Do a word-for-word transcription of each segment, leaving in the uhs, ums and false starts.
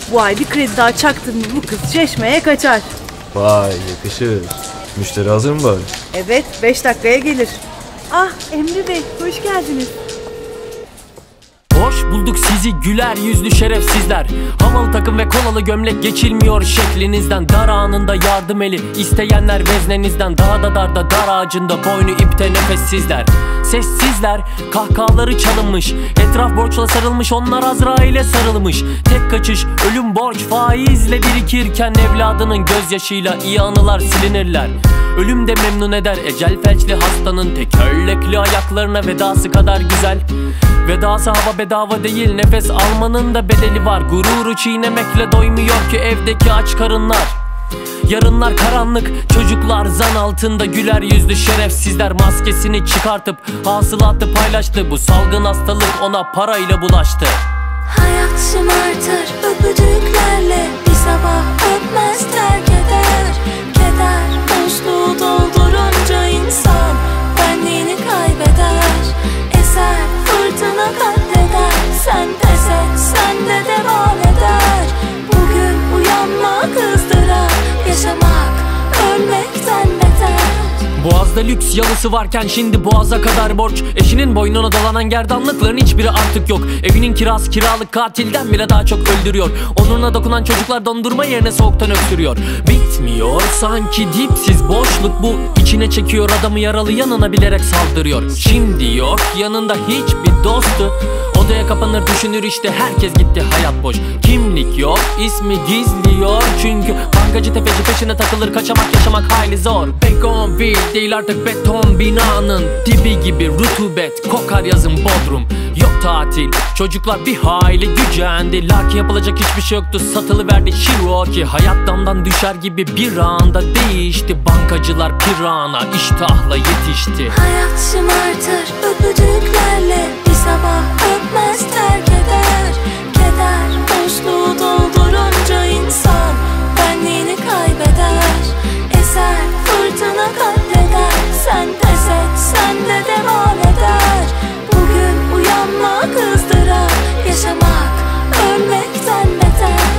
Bu ay bir kredi daha çaktın mı bu kız çeşmeye kaçar. Vay yakışır. Müşteri hazır mı bari? Evet, beş dakikaya gelir. Ah Emre Bey, hoş geldiniz. Hoş bulduk sizi güler yüzlü şerefsizler. Havalı takım ve kolalı gömlek geçilmiyor şeklinizden. Dar anında yardım eli isteyenler veznenizden. Dağda darda dar ağacında boynu ipte nefessizler. Sessizler, kahkahaları çalınmış. Etraf borçla sarılmış, onlar Azrail'e sarılmış. Tek kaçış ölüm, borç faizle birikirken evladının gözyaşıyla iyi anılar silinirler. Ölüm de memnun eder ecel felçli hastanın tekerlekli ayaklarına vedası kadar güzel. Vedası hava bedava değil, nefes almanın da bedeli var. Gururu çiğnemekle doymuyor ki evdeki aç karınlar. Yarınlar karanlık, çocuklar zan altında. Güler yüzlü şerefsizler maskesini çıkartıp hasılatı paylaştı. Bu salgın hastalık ona parayla bulaştı. Hayat şımartır öpücüklerle, bir sabah öpmez terk eder. Keder boşluğu doldurunca insan benliğini kaybeder. Eser fırtına katleder, sen pes et sen de devam eder. Bugün uyanmak ızdırap, yaşamak ölmekten beter. Boğazda lüks yalısı varken şimdi boğaza kadar borç. Eşinin boynuna dolanan gerdanlıkların hiçbiri artık yok. Evinin kirası kiralık katilden bile daha çok öldürüyor. Onuruna dokunan çocuklar dondurma yerine soğuktan öksürüyor. Bitmiyor sanki dipsiz boşluk bu. İçine çekiyor adamı yaralı, yanına bilerek saldırıyor. Şimdi yok yanında hiçbir dostu. Odaya kapanır düşünür işte herkes gitti, hayat boş. Kimlik yok, ismi gizliyor çünkü bankacı tefeci peşine takılır, kaçamak yaşamak hayli zor. Begonville değil artık beton binanın dibi gibi rutubet kokar yazın Bodrum. Yok tatil, çocuklar bir hayli gücendi. Lakin yapılacak hiçbir şey yoktu, satılıverdi Cherokee. Hayat damdan düşer gibi bir anda değişti. Bankacılar pirana iştahla yetişti. Hayat şımartır öpücüklerle, bir sabah öpmez terk eder. Keder boşluğu doldurunca insan benliğini kaybeder. Eser fırtına katleder, sen pes et sen de devam eder. Bugün uyanmak ızdırap, yaşamak ölmekten beter.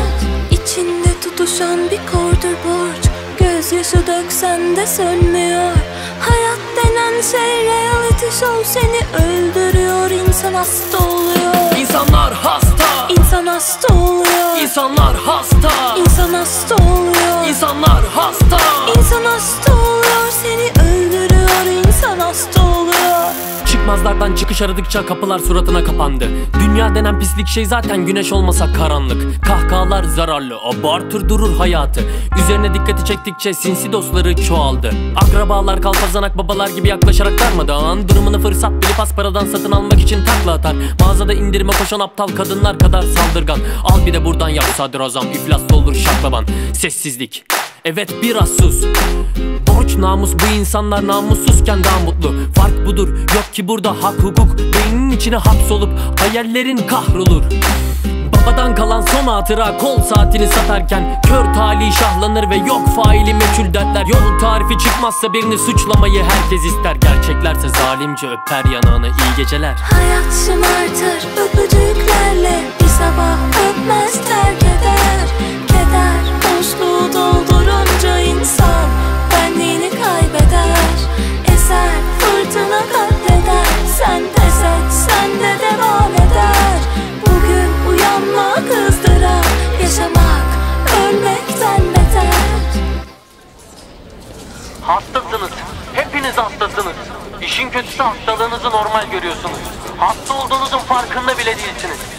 İçinde tutuşan bir kordur borç, gözyaşı döksen de sönmüyor. Hayat denen şey reality show, seni öldürüyor, insan hasta oluyor. İnsanlar hasta, İnsan hasta oluyor. İnsanlar hasta, İnsan hasta oluyor. İnsanlar hasta. İnsan hasta oluyor, seni öldürüyor, insan hasta oluyor. Çıkmazlardan çıkış aradıkça kapılar suratına kapandı. Dünya denen pislik şey zaten güneş olmasa karanlık. Kahkahalar zararlı, abartır durur hayatı. Üzerine dikkati çektikçe sinsi dostları çoğaldı. Akrabalar kalpazanak babalar gibi yaklaşarak darmadan durumunu fırsat bilip asparadan satın almak için takla atar. Mağazada indirime koşan aptal kadınlar kadar saldırgan. Al bir de buradan yap sadrazam, iflas olur şaklaban. Sessizlik, evet biraz sus. Borç namus, bu insanlar namussuzken daha mutlu. Fark budur, yok ki burada hak hukuk. Beyninin içine hapsolup hayallerin kahrolur. Babadan kalan son hatıra kol saatini satarken kör talih şahlanır ve yok faili meçhul dertler. Yolun tarifi çıkmazsa birini suçlamayı herkes ister. Gerçeklerse zalimce öper yanağına iyi geceler. Hayat şımartır öpücüklerle, bir sabah öpmez terk eder. Keder boşluğu doldurunca insan benliğini kaybeder. Eser fırtına katleder, sen pes et sen de devam eder. Bugün uyanmak ızdırap, yaşamak ölmekten beter. Hastasınız, hepiniz hastasınız. İşin kötüsü hastalığınızı normal görüyorsunuz. Hasta olduğunuzun farkında bile değilsiniz.